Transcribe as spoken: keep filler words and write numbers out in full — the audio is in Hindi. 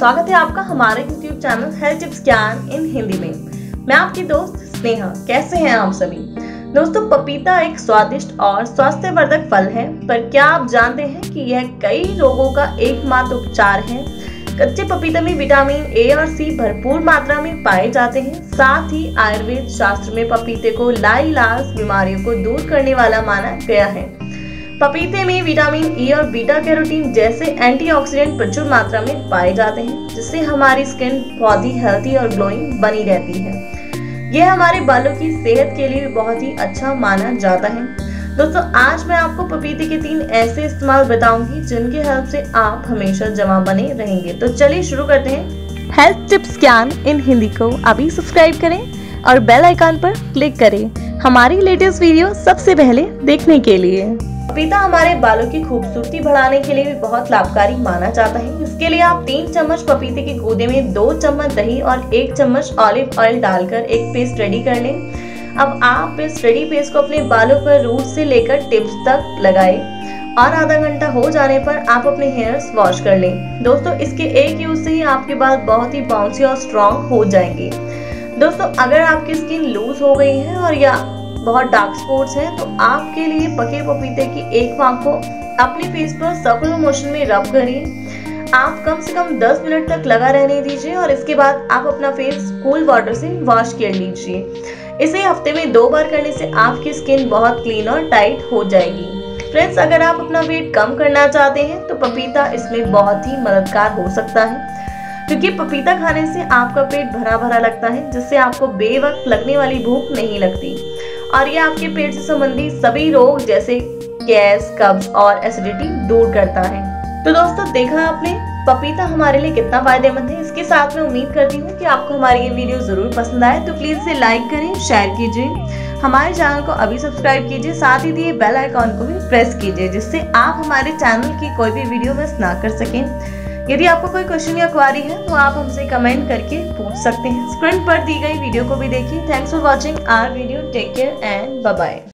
स्वागत है आपका हमारे यूट्यूब चैनल हेल्थ टिप्स ज्ञान इन हिंदी में। मैं आपकी दोस्त स्नेहा। कैसे हैं आप सभी दोस्तों। पपीता एक स्वादिष्ट और स्वास्थ्यवर्धक फल है, पर क्या आप जानते हैं कि यह कई रोगों का एकमात्र उपचार है। कच्चे पपीते में विटामिन ए और सी भरपूर मात्रा में पाए जाते हैं। साथ ही आयुर्वेद शास्त्र में पपीते को लाइलाज बीमारियों को दूर करने वाला माना गया है। पपीते में विटामिन ई और बीटा कैरोटीन जैसे एंटीऑक्सीडेंट प्रचुर मात्रा में पाए जाते हैं, जिससे हमारी स्किन बहुत ही हेल्थी और ग्लोइंग बनी रहती है। यह हमारे बालों की सेहत के लिए बहुत ही अच्छा माना जाता है। दोस्तों, आज मैं आपको पपीते के तीन ऐसे इस्तेमाल बताऊंगी जिनके हेल्प से आप हमेशा जमा बने रहेंगे। तो चलिए शुरू करते हैं। हेल्थ टिप्स ज्ञान इन हिंदी को अभी सब्सक्राइब करें और बेल आइकन पर क्लिक करें हमारी लेटेस्ट वीडियो सबसे पहले देखने के लिए। पपीता हमारे बालों की खूबसूरती बढ़ाने के लिए भी बहुत लाभकारी माना जाता है। इसके लिए आप तीन चम्मच पपीते के गूदे में दो चम्मच दही और एक चम्मच ऑलिव ऑयल डालकर एक पेस्ट रेडी कर लें। अब आप इस रेडी पेस्ट को अपने बालों पर रूट से लेकर टिप्स तक लगाएं और आधा घंटा हो जाने पर आप अपने हेयर्स वॉश कर लें। दोस्तों, इसके एक यूज से ही आपके बाल बहुत ही बाउंसी और स्ट्रॉन्ग हो जाएंगे। दोस्तों, अगर आपकी स्किन लूज हो गई है और या बहुत डार्क स्पॉट्स हैं, तो आपके लिए पके पपीते की एक फांक को अपने फेस पर सर्कुलर मोशन में रब करिए। आप कम से कम दस मिनट तक लगा रहने दीजिए और इसके बाद आप अपना फेस कूल वाटर से वॉश कर लीजिए। इसे हफ्ते में दो बार करने से आपकी स्किन बहुत क्लीन और टाइट हो जाएगी। फ्रेंड्स, अगर आप अपना वेट कम करना चाहते हैं तो पपीता इसमें बहुत ही मददगार हो सकता है, क्योंकि पपीता खाने से आपका पेट भरा भरा लगता है, जिससे आपको बेवक्त लगने वाली भूख नहीं लगती और ये आपके पेट से संबंधित सभी रोग जैसे गैस, कब्ज और एसिडिटी दूर करता है। तो दोस्तों, देखा आपने पपीता हमारे लिए कितना फायदेमंद है। इसके साथ मैं उम्मीद करती हूँ कि आपको हमारी ये वीडियो जरूर पसंद आए, तो प्लीज इसे लाइक करें, शेयर कीजिए, हमारे चैनल को अभी सब्सक्राइब कीजिए, साथ ही दिए बेल आइकॉन को भी प्रेस कीजिए, जिससे आप हमारे चैनल की कोई भी वीडियो मिस ना कर सकें। यदि आपको कोई क्वेश्चन या क्वारी है तो आप हमसे कमेंट करके पूछ सकते हैं। स्क्रीन पर दी गई वीडियो को भी देखिए। Thanks for watching our video. Take care and bye bye.